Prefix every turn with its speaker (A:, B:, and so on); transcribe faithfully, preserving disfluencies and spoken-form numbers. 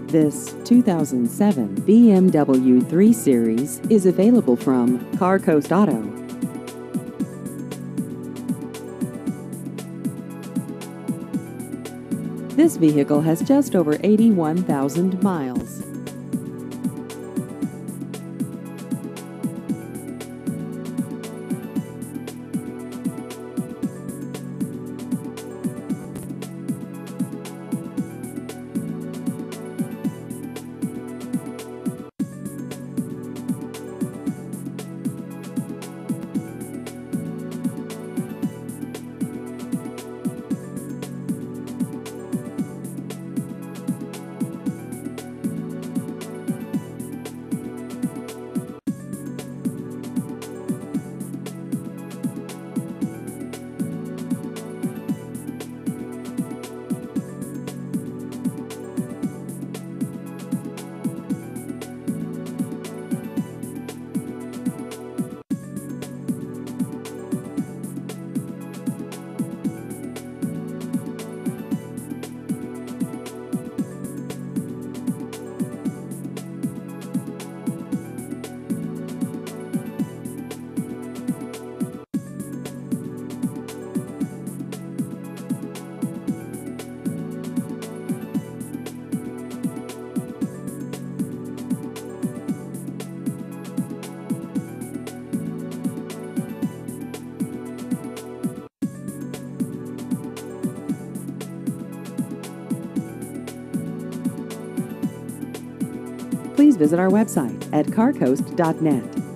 A: This two thousand seven B M W three Series is available from Car Coast Auto. This vehicle has just over eighty-one thousand miles. Please visit our website at car coast dot net.